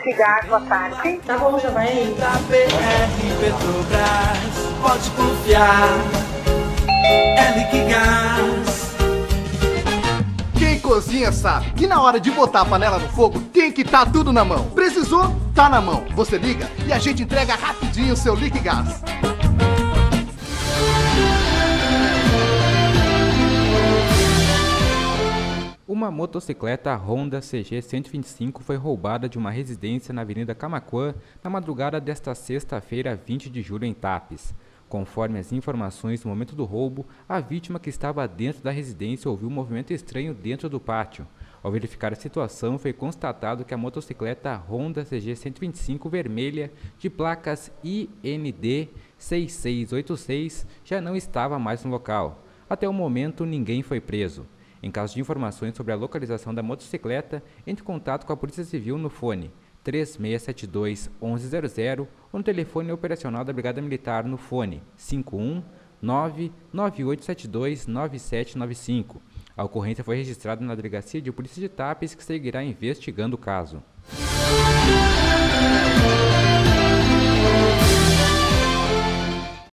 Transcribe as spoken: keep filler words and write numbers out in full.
Liquigás, boa tarde. Tá bom, já vai aí. Da B R Petrobras, pode confiar, é Liquigás. Quem cozinha sabe que na hora de botar a panela no fogo tem que estar tudo na mão. Precisou? Tá na mão. Você liga e a gente entrega rapidinho o seu Liquigás. Uma motocicleta Honda C G cento e vinte e cinco foi roubada de uma residência na Avenida Camaquã na madrugada desta sexta-feira, vinte de julho, em Tapes. Conforme as informações no momento do roubo, a vítima, que estava dentro da residência, ouviu um movimento estranho dentro do pátio. Ao verificar a situação, foi constatado que a motocicleta Honda C G cento e vinte e cinco vermelha, de placas I N D seis seis oito seis, já não estava mais no local. Até o momento, ninguém foi preso. Em caso de informações sobre a localização da motocicleta, entre em contato com a Polícia Civil no fone três seis sete dois, onze zero zero ou no telefone operacional da Brigada Militar no fone cinco um nove, nove oito sete dois, nove sete nove cinco. A ocorrência foi registrada na Delegacia de Polícia de Tapes, que seguirá investigando o caso.